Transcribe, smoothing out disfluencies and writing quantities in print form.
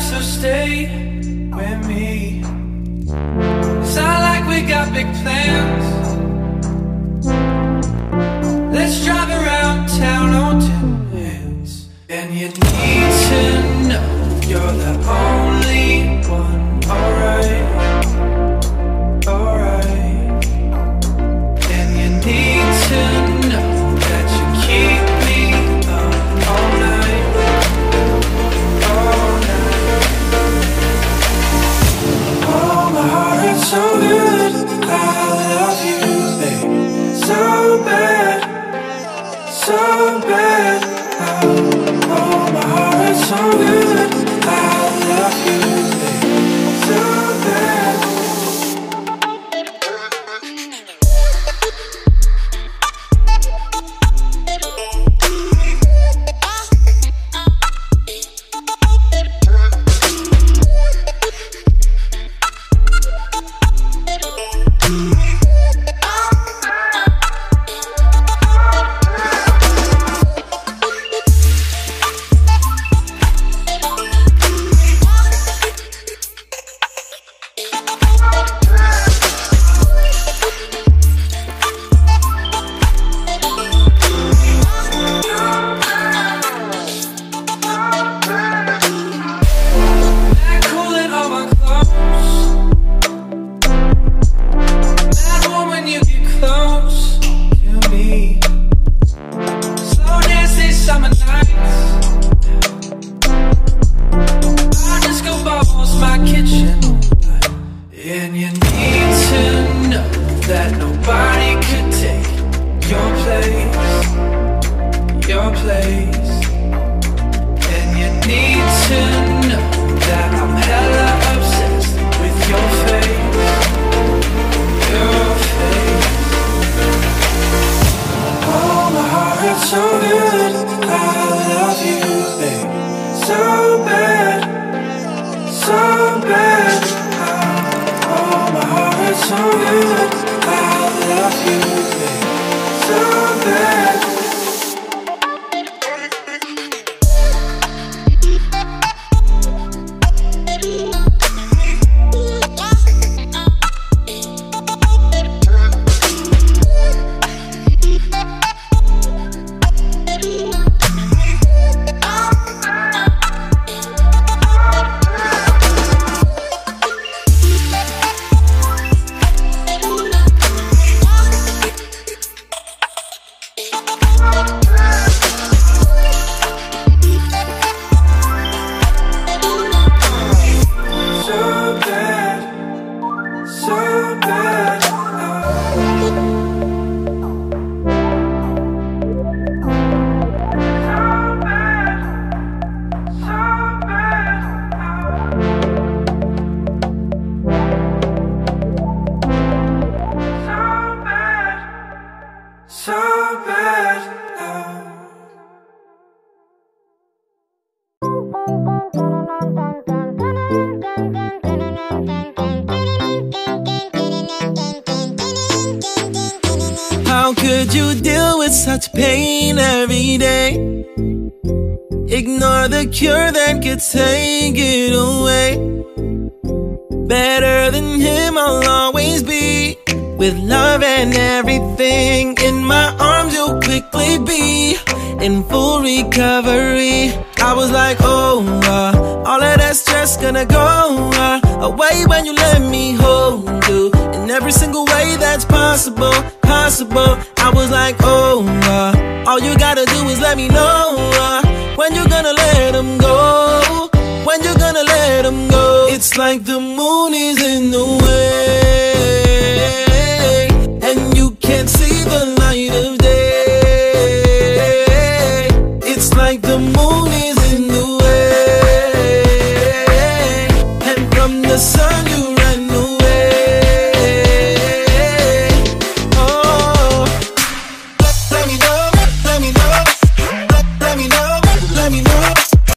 so stay with me. Sound like we got big plans. Let's drive around town on two hands. And you need to know you're the only one. Alright, alright. And you need to know that you keep me up all night, all night. Oh, my heart hurts so good. I love you, babe, so bad, so bad. Oh, my heart hurts so good. I love you, babe, so bad. And you need to know that nobody could take your place, your place. And you need to know that I'm hella obsessed with your face, your face. Oh, my heart hurts so good. I love you, babe, so bad, so bad. Oh, my heart hurts so good. I love you, babe, so bad. How could you deal with such pain every day? Ignore the cure that could take it away. Better than him I'll always be, with love and everything. In my arms you'll quickly be in full recovery. I was like, oh, all of that stress gonna go away when you let me hold you in every single way that's possible, possible. I was like, oh, all you gotta do is let me know when you're gonna let him go, when you're gonna let him go. It's like the moon is in the way, and you can't see the light of day. It's like the moon is